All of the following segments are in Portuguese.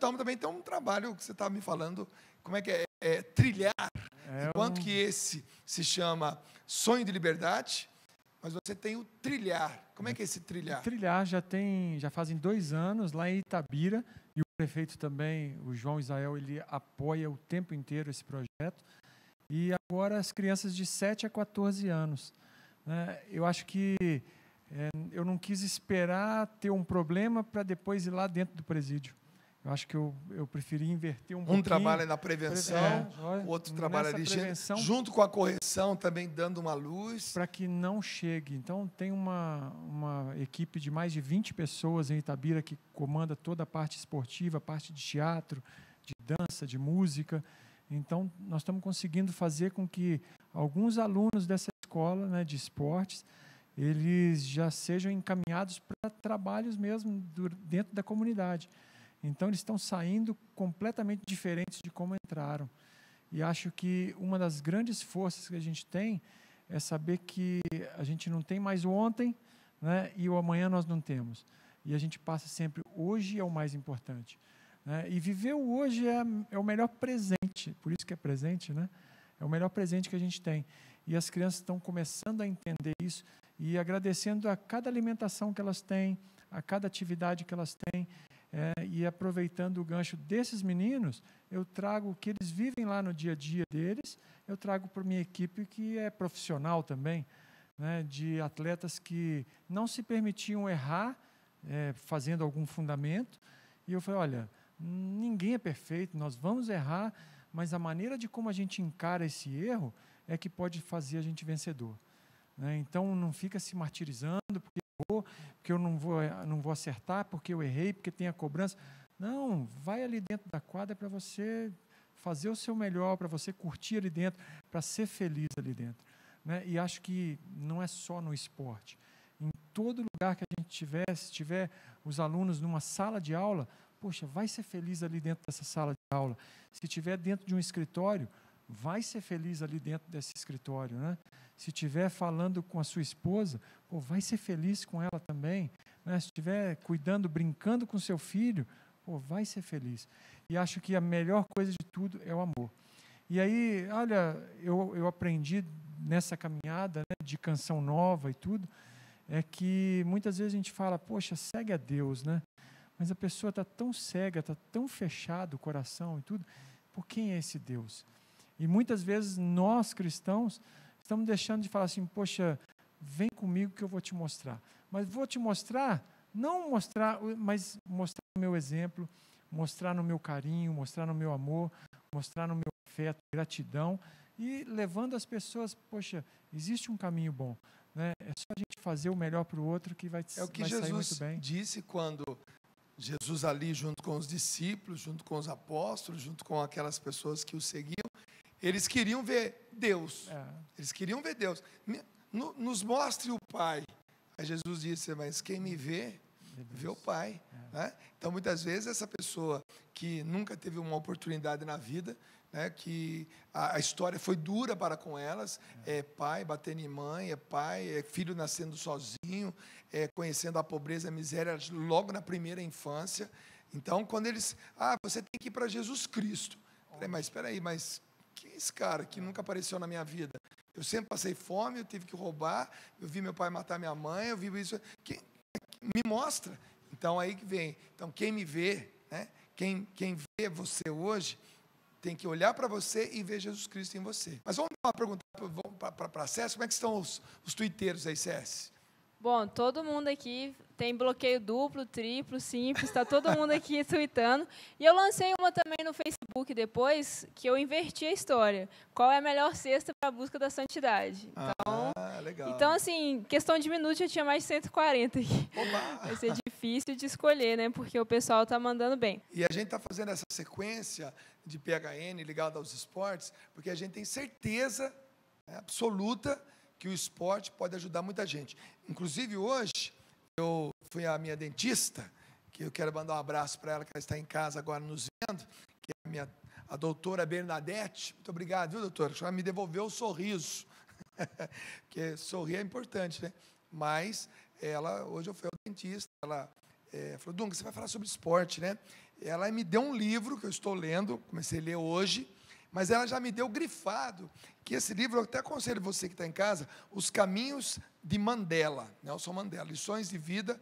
Talma também tem um trabalho que você estava me falando, como é que é trilhar, enquanto que esse se chama Sonho de Liberdade, mas você tem o trilhar. Como é que é esse trilhar? O trilhar já fazem 2 anos, lá em Itabira, e o prefeito também, o João Israel, ele apoia o tempo inteiro esse projeto, e agora as crianças de 7 a 14 anos. Né? Eu acho que eu não quis esperar ter um problema para depois ir lá dentro do presídio. Eu acho que eu preferi inverter um pouquinho. Um trabalha na prevenção, o outro trabalha ali, junto com a correção, também dando uma luz. Para que não chegue. Então, tem uma equipe de mais de 20 pessoas em Itabira que comanda toda a parte esportiva, a parte de teatro, de dança, de música. Então, nós estamos conseguindo fazer com que alguns alunos dessa escola, né, de esportes, eles já sejam encaminhados para trabalhos mesmo dentro da comunidade. Então, eles estão saindo completamente diferentes de como entraram. E acho que uma das grandes forças que a gente tem é saber que a gente não tem mais o ontem, né, e o amanhã nós não temos. E a gente passa sempre, hoje é o mais importante. Né? E viver o hoje é o melhor presente, por isso que é presente, né? É o melhor presente que a gente tem. E as crianças estão começando a entender isso e agradecendo a cada alimentação que elas têm, a cada atividade que elas têm. E aproveitando o gancho desses meninos, eu trago o que eles vivem lá no dia a dia deles, eu trago para a minha equipe que é profissional também, né, de atletas que não se permitiam errar, fazendo algum fundamento, e eu falei, olha, ninguém é perfeito, nós vamos errar, mas a maneira de como a gente encara esse erro é que pode fazer a gente vencedor. Né? Então, não fica se martirizando, porque eu não vou acertar, porque eu errei, porque tem a cobrança. Não, vai ali dentro da quadra para você fazer o seu melhor, para você curtir ali dentro, para ser feliz ali dentro. Né? E acho que não é só no esporte. Em todo lugar que a gente tiver, se tiver os alunos numa sala de aula, poxa, vai ser feliz ali dentro dessa sala de aula. Se estiver dentro de um escritório, vai ser feliz ali dentro desse escritório, né? Se estiver falando com a sua esposa, pô, vai ser feliz com ela também. Né? Se estiver cuidando, brincando com seu filho, pô, vai ser feliz. E acho que a melhor coisa de tudo é o amor. E aí, olha, eu aprendi nessa caminhada, né, de canção nova e tudo, é que muitas vezes a gente fala, poxa, segue a Deus, né? Mas a pessoa está tão cega, está tão fechado o coração e tudo. Por quem é esse Deus? E muitas vezes nós, cristãos, estamos deixando de falar assim, poxa, vem comigo que eu vou te mostrar. Mas vou te mostrar, não mostrar, mas mostrar no meu exemplo, mostrar no meu carinho, mostrar no meu amor, mostrar no meu afeto, gratidão, e levando as pessoas, poxa, existe um caminho bom. Né? É só a gente fazer o melhor para o outro que vai sair muito bem. É o que Jesus disse quando Jesus ali, junto com os discípulos, junto com os apóstolos, junto com aquelas pessoas que o seguiam, eles queriam ver Deus. Eles queriam ver Deus. Nos mostre o Pai. Aí Jesus disse, mas quem me vê, vê o Pai. Né? Então, muitas vezes, essa pessoa que nunca teve uma oportunidade na vida, né, que a história foi dura para com elas, é pai batendo em mãe, é pai, é filho nascendo sozinho, conhecendo a pobreza e a miséria logo na primeira infância. Então, quando eles... você tem que ir para Jesus Cristo. Falei, mas espera aí, mas... quem é esse cara que nunca apareceu na minha vida? Eu sempre passei fome, eu tive que roubar, eu vi meu pai matar minha mãe, eu vi isso. Me mostra. Então, aí que vem. Então, quem me vê, né? Quem vê você hoje, tem que olhar para você e ver Jesus Cristo em você. Mas vamos dar uma pergunta para a César, como é que estão os tuiteiros aí, César? Bom, todo mundo aqui tem bloqueio duplo, triplo, simples, está todo mundo aqui tweetando. E eu lancei uma também no Facebook depois, que eu inverti a história. Qual é a melhor cesta para a busca da santidade? Legal. Então, assim, questão de minutos, já tinha mais de 140 aqui. Oba! Vai ser difícil de escolher, né? Porque o pessoal está mandando bem. E a gente está fazendo essa sequência de PHN ligada aos esportes, porque a gente tem certeza absoluta que o esporte pode ajudar muita gente. Inclusive, hoje, eu fui à minha dentista, que eu quero mandar um abraço para ela, que ela está em casa agora nos vendo, que é a doutora Bernadette. Muito obrigado, viu, doutora? Ela me devolveu o sorriso, porque sorrir é importante, né? Mas, hoje eu fui ao dentista, ela falou, Dunga, você vai falar sobre esporte, né? ela me deu um livro que eu estou lendo, comecei a ler hoje, mas ela já me deu grifado, que esse livro, eu até aconselho você que está em casa, Os Caminhos de Mandela, Nelson Mandela, Lições de Vida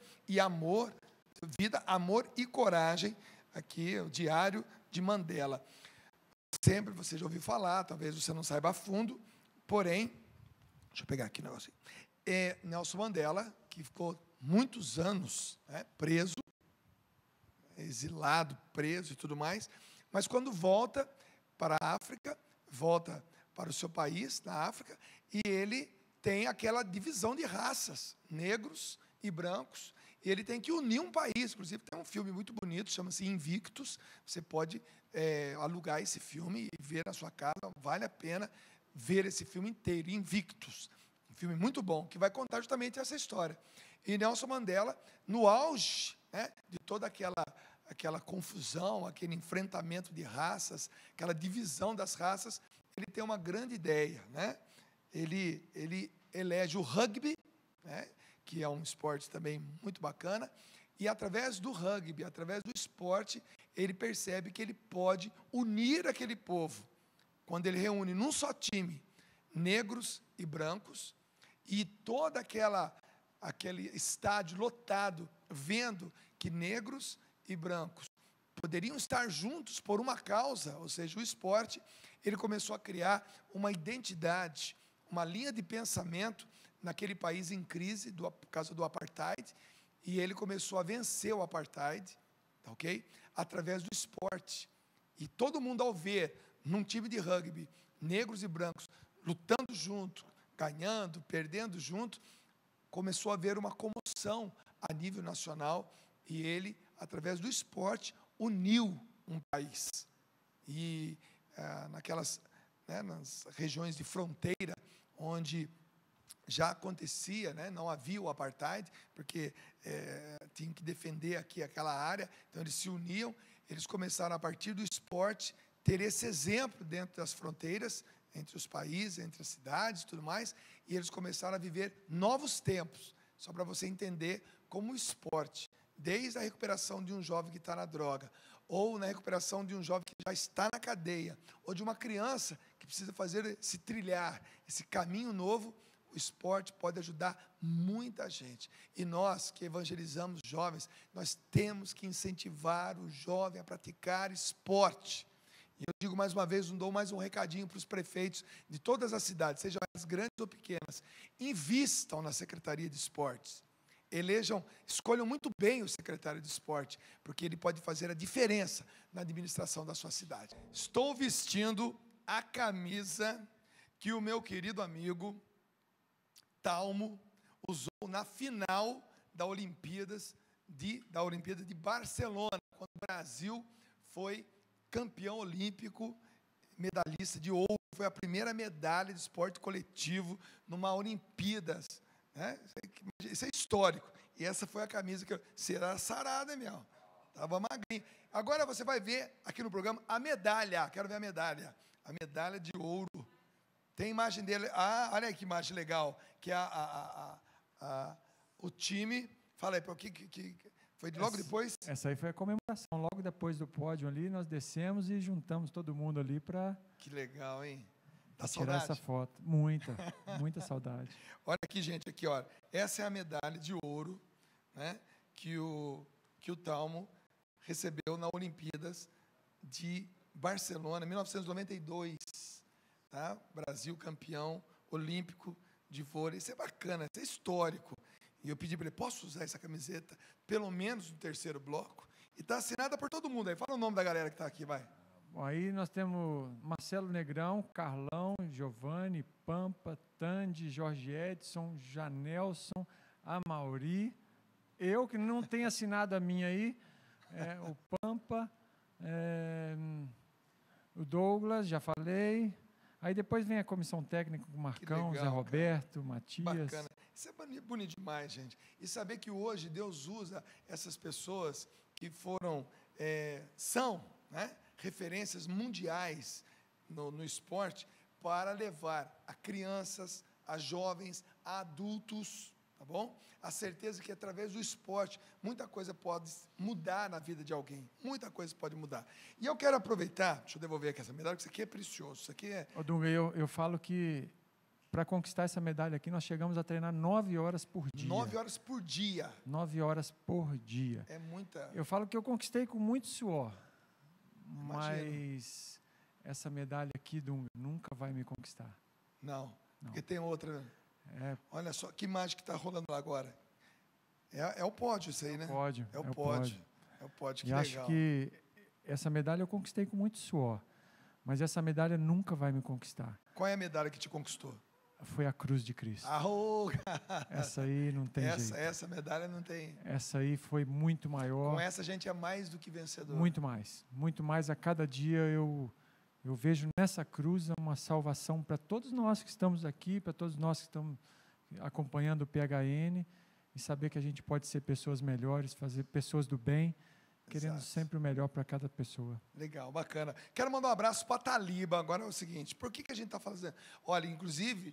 Amor e Coragem, aqui, o Diário de Mandela. Sempre você já ouviu falar, talvez você não saiba a fundo, porém, deixa eu pegar aqui o negócio. Nelson Mandela, que ficou muitos anos, né, preso, exilado, preso e tudo mais, mas quando volta para a África, volta para o seu país, na África, e ele tem aquela divisão de raças, negros e brancos, e ele tem que unir um país. Inclusive tem um filme muito bonito, chama-se Invictus, você pode alugar esse filme e ver na sua casa, vale a pena ver esse filme inteiro, Invictus, um filme muito bom, que vai contar justamente essa história. E Nelson Mandela, no auge, né, de toda aquela confusão, aquele enfrentamento de raças, aquela divisão das raças, ele tem uma grande ideia, né? Ele elege o rugby, né, que é um esporte também muito bacana, e através do rugby, através do esporte, ele percebe que ele pode unir aquele povo, quando ele reúne num só time, negros e brancos, e todo aquele estádio lotado, vendo que negros e brancos poderiam estar juntos por uma causa, ou seja, o esporte, ele começou a criar uma identidade, uma linha de pensamento naquele país em crise, por causa do apartheid, e ele começou a vencer o apartheid, tá ok? Através do esporte. E todo mundo, ao ver, num time de rugby, negros e brancos, lutando junto, ganhando, perdendo junto, começou a haver uma comoção a nível nacional, e ele, através do esporte, uniu um país. E nas regiões de fronteira, onde já acontecia, né, não havia o apartheid, porque tinham que defender aqui aquela área, então eles se uniam, eles começaram, a partir do esporte, ter esse exemplo dentro das fronteiras, entre os países, entre as cidades e tudo mais, e eles começaram a viver novos tempos, só para você entender como o esporte, desde a recuperação de um jovem que está na droga, ou na recuperação de um jovem que já está na cadeia, ou de uma criança que precisa fazer esse trilhar, esse caminho novo, o esporte pode ajudar muita gente. E nós que evangelizamos jovens, nós temos que incentivar o jovem a praticar esporte. E eu digo mais uma vez, dou mais um recadinho para os prefeitos de todas as cidades, sejam elas grandes ou pequenas, invistam na Secretaria de Esportes. Escolham muito bem o secretário de esporte, porque ele pode fazer a diferença na administração da sua cidade. Estou vestindo a camisa que o meu querido amigo Talmo usou na final da Olimpíada de Barcelona, quando o Brasil foi campeão olímpico, medalhista de ouro, foi a primeira medalha de esporte coletivo numa Olimpíadas, né? Isso é histórico, e essa foi a camisa que será sarada, meu, estava magrinho. Agora você vai ver aqui no programa a medalha, quero ver a medalha de ouro, tem imagem dele, olha aí que imagem legal, que o time, fala aí, que foi logo depois? Essa aí foi a comemoração, logo depois do pódio ali, nós descemos e juntamos todo mundo ali para... Que legal, hein? Dá tirar essa foto, muita saudade. Olha aqui, gente, aqui, ó, essa é a medalha de ouro, né, que o Talmo recebeu na Olimpíadas de Barcelona, 1992, tá? Brasil campeão olímpico de vôlei. Isso é bacana, isso é histórico. E eu pedi para ele, posso usar essa camiseta, pelo menos no terceiro bloco? E está assinada por todo mundo aí. Fala o nome da galera que está aqui, vai. Bom, aí nós temos Marcelo Negrão, Carlão, Giovanni, Pampa, Tandy, Jorge Edson, Janelson, Amauri, eu que não tenho assinado a minha aí, o Pampa, o Douglas, já falei. Aí depois vem a comissão técnica com o Marcão, legal, Zé Roberto, cara. Matias. Bacana. Isso é bonito demais, gente. E saber que hoje Deus usa essas pessoas que são, né, referências mundiais no esporte para levar a crianças, a jovens, a adultos, Tá bom? A certeza que através do esporte, muita coisa pode mudar na vida de alguém. Muita coisa pode mudar. E eu quero aproveitar, deixa eu devolver aqui essa medalha, porque isso aqui é precioso. Isso aqui é... Ô, Dunga, eu falo que para conquistar essa medalha aqui, nós chegamos a treinar 9 horas por dia. 9 horas por dia. 9 horas por dia. É muita... Eu falo que eu conquistei com muito suor. Imagino. Mas essa medalha aqui, Dunga, nunca vai me conquistar. Não, porque tem outra... É, Olha só, que imagem que está rolando lá agora. É o pódio isso aí, né? pódio, É o pódio. É o pódio, que e legal. acho que essa medalha eu conquistei com muito suor. Mas essa medalha nunca vai me conquistar. Qual é a medalha que te conquistou? Foi a cruz de Cristo. Arro! Essa aí não tem jeito. Essa medalha não tem... Essa aí foi muito maior. Com essa a gente é mais do que vencedor. Muito mais. Muito mais. A cada dia eu vejo nessa cruz uma salvação para todos nós que estamos aqui, para todos nós que estamos acompanhando o PHN, e saber que a gente pode ser pessoas melhores, fazer pessoas do bem, querendo Exato. sempre o melhor para cada pessoa. Legal, bacana. Quero mandar um abraço para a Taliba. Agora é o seguinte, por que a gente está fazendo? Olha, inclusive,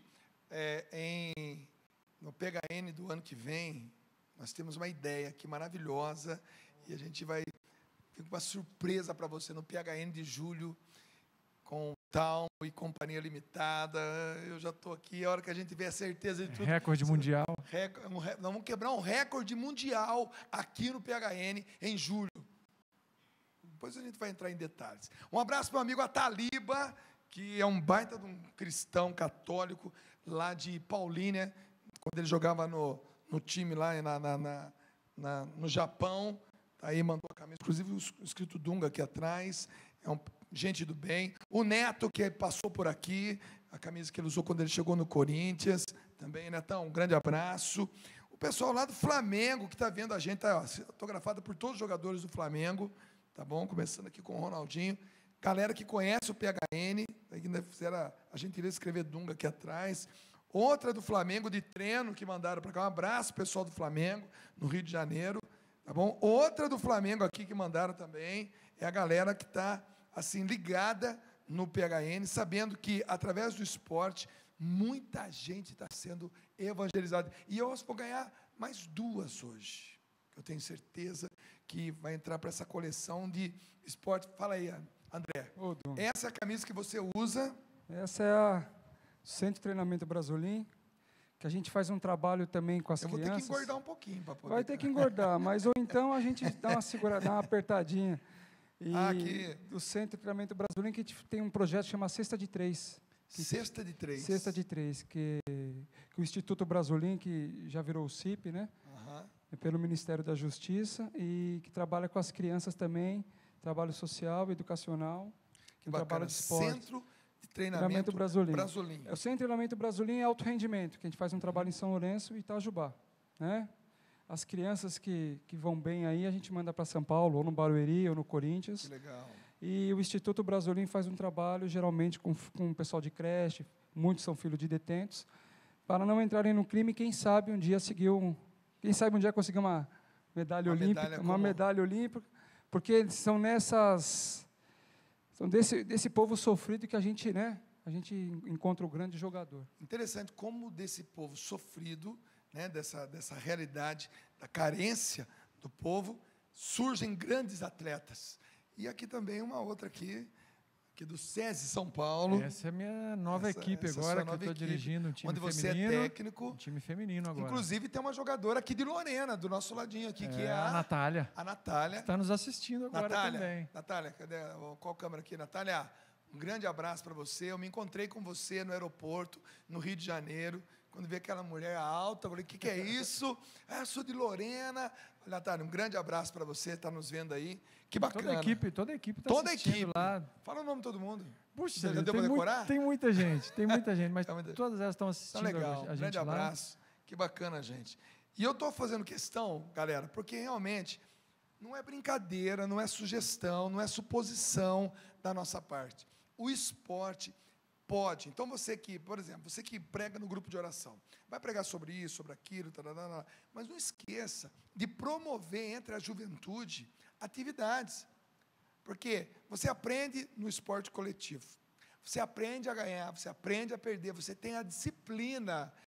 no PHN do ano que vem, nós temos uma ideia aqui maravilhosa, e a gente vai ter uma surpresa para você no PHN de julho, com Town e Companhia Limitada. Eu já estou aqui, a hora que a gente tiver a certeza de tudo. Recorde mundial. Nós vamos quebrar um recorde mundial aqui no PHN em julho. Depois a gente vai entrar em detalhes. Um abraço para o amigo Ataliba, que é um baita de um cristão católico lá de Paulínia, quando ele jogava no time lá no Japão. Aí mandou a camisa, inclusive o escrito Dunga aqui atrás. É gente do bem. O Neto, que passou por aqui, a camisa que ele usou quando ele chegou no Corinthians, também, Netão, um grande abraço. O pessoal lá do Flamengo, que está vendo a gente, está autografada por todos os jogadores do Flamengo, tá bom? Começando aqui com o Ronaldinho. Galera que conhece o PHN, ainda fizeram a gentileza de escrever Dunga aqui atrás. Outra do Flamengo, de treino, que mandaram para cá. Um abraço, pessoal do Flamengo, no Rio de Janeiro, tá bom? Outra do Flamengo aqui, que mandaram também, é a galera que está assim, ligada no PHN, sabendo que, através do esporte, muita gente está sendo evangelizada. E eu vou ganhar mais 2 hoje. Eu tenho certeza que vai entrar para essa coleção de esporte. Fala aí, André. Essa é a camisa que você usa? Essa é a Centro de Treinamento Brasolim, que a gente faz um trabalho também com as crianças. Eu vou ter que engordar um pouquinho para poder... Vai ter que engordar, mas ou então a gente dá uma segurada, dá uma apertadinha. E do Centro de Treinamento Brasolim, que a gente tem um projeto que chama Cesta de 3. Cesta de 3. Cesta de 3, que o Instituto Brasolim, que já virou o CIP, né? É pelo Ministério da Justiça, e que trabalha com as crianças também, trabalho social, educacional, que trabalho de esporte. Centro de Treinamento Brasolim. Brasolim. O Centro de Treinamento Brasolim é alto rendimento, que a gente faz um trabalho em São Lourenço e Itajubá, né? As crianças que vão bem aí, a gente manda para São Paulo, ou no Barueri, ou no Corinthians. Que legal. E o Instituto Brasolim faz um trabalho, geralmente, com o pessoal de creche, muitos são filhos de detentos, para não entrarem no crime, quem sabe um dia conseguir uma medalha olímpica, uma medalha olímpica, porque são desse povo sofrido que a gente encontra o grande jogador. Interessante como desse povo sofrido, né, dessa realidade, da carência do povo, surgem grandes atletas. E aqui também uma outra aqui do SESI São Paulo. Essa é a minha nova equipe agora, que eu estou dirigindo um time onde você feminino. É técnico. Um time feminino agora. Inclusive tem uma jogadora aqui de Lorena, do nosso ladinho aqui, que é a Natália. A Natália. Está nos assistindo agora também. Natália, cadê? Qual câmera aqui? Natália, um grande abraço para você. Eu me encontrei com você no aeroporto, no Rio de Janeiro, quando vi aquela mulher alta, eu falei, o que é isso? Eu sou de Lorena. Natália, um grande abraço para você, está nos vendo aí. Que bacana. Toda a equipe está assistindo lá. Fala o nome de todo mundo. Puxa, já deu para decorar? Tem muita gente, mas todas elas estão assistindo legal. a gente. Um grande abraço. Que bacana, gente. E eu estou fazendo questão, galera, porque realmente não é brincadeira, não é sugestão, não é suposição da nossa parte. O esporte pode. Então, você que, por exemplo, você que prega no grupo de oração, vai pregar sobre isso, sobre aquilo, mas não esqueça de promover entre a juventude atividades. Porque você aprende no esporte coletivo, você aprende a ganhar, você aprende a perder, você tem a disciplina